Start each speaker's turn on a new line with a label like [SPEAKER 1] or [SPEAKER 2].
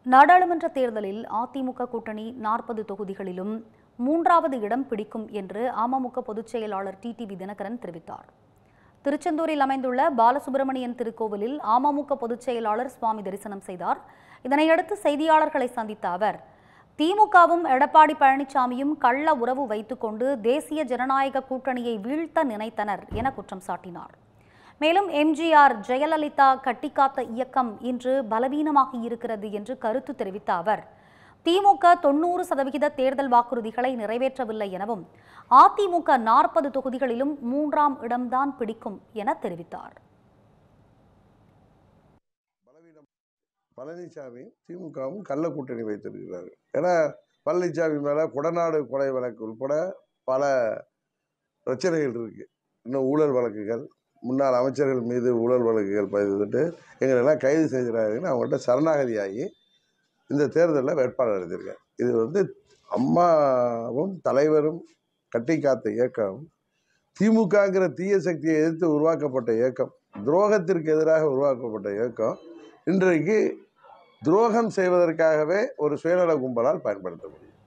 [SPEAKER 1] நாடாளுமன்ற தேர்தலில் அதிமுக கூட்டணி 40 தொகுதிகளிலும் 3வது இடம் பிடிக்கும் என்று அமமுக பொதுச் செயலாளர் டிடிவி தினகரன் தெரிவித்தார். திருச்செந்தூரில் அமைந்துள்ள பாலசுப்பிரமணியன் திருக்கோவிலில் அமமுக பொதுச் செயலாளர் சுவாமி தரிசனம் செய்தார். இதனையடுத்து செய்தியாளர்களை சந்தித்த அவர், திமுகவும் எடப்பாடி பழனிசாமியும் கள்ள உறவு வைத்துக்கொண்டு தேசிய ஜனநாயக கூட்டணியை வீழ்த்த நினைத்தனர் என குற்றம் சாட்டினார். மேலும் எம்ஜிஆர், ஜெயலலிதா கட்டிக்காத்த இயக்கம் இன்று பலவீனமாகி இருக்கிறது என்று கருத்து தெரிவித்த அவர், திமுக 90% தேர்தல் வாக்குறுதிகளை நிறைவேற்றவில்லை எனவும் அதிமுக 40 தொகுதிகளிலும் 3ஆம் இடம்தான் பிடிக்கும் என தெரிவித்தார்.
[SPEAKER 2] பழனிசாமி திமுகவும் கள்ள கூட்டணி வைத்திருக்கிறார்கள். ஏன்னா பழனிசாமி மேல கொடநாடு கொலை வழக்கு உட்பட பல பிரச்சனைகள் இருக்கு. இன்னும் ஊழல் வழக்குகள், முன்னாள் அமைச்சர்கள் மீது ஊழல் வழக்குகள் பதிவிட்டு எங்களெல்லாம் கைது செய்கிறாருன்னு அவங்கள்ட்ட சரணாகதியாகி இந்த தேர்தலில் வேட்பாளர் எழுதியிருக்கார். இது அம்மாவும் தலைவரும் கட்டி காத்த இயக்கம், திமுகங்கிற தீய சக்தியை எதிர்த்து உருவாக்கப்பட்ட இயக்கம், துரோகத்திற்கு எதிராக உருவாக்கப்பட்ட இயக்கம் இன்றைக்கு துரோகம் செய்வதற்காகவே ஒரு சுயநல கும்பலால் பயன்படுத்த முடியும்.